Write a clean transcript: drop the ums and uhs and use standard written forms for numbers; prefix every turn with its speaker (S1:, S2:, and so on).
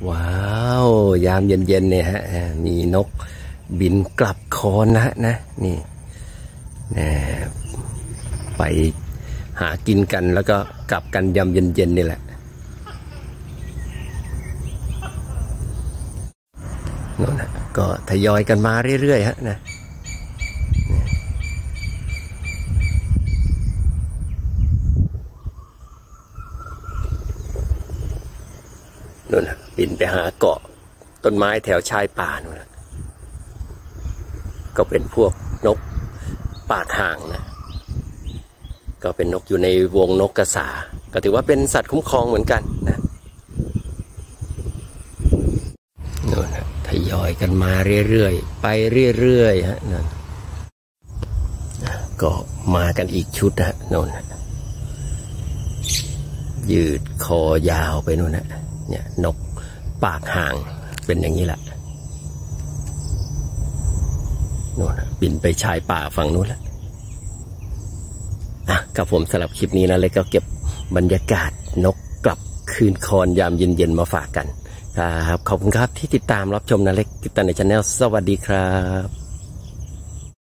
S1: ว้าวยามเย็นๆเนี่ยฮะมีนกบินกลับโคนนะนี่ไปหากินกันแล้วก็กลับกันยามเย็นๆนี่แหละนั่นนะก็ทยอยกันมาเรื่อยๆฮะนะนั่นนะบินไปหาเกาะต้นไม้แถวชายป่านู่นนะก็เป็นพวกนกปากห่างนะก็เป็นนกอยู่ในวงนกกระสาก็ถือว่าเป็นสัตว์คุ้มครองเหมือนกันนะนู่นนะทยอยกันมาเรื่อยๆไปเรื่อยๆฮะนั่นก็มากันอีกชุดฮะนู่นนะยืดคอยาวไปนู่นนะเนี่ยนกปากห่างเป็นอย่างนี้แหละนู่นบินไปชายป่าฝั่งนู้นแล้วกับผมสำหรับคลิปนี้นะเลยก็เก็บบรรยากาศนกกลับคืนคอนยามเย็นๆมาฝากกันครับขอบคุณครับที่ติดตามรับชมนะเล็กกิตตันในชาแนลสวัสดีครับ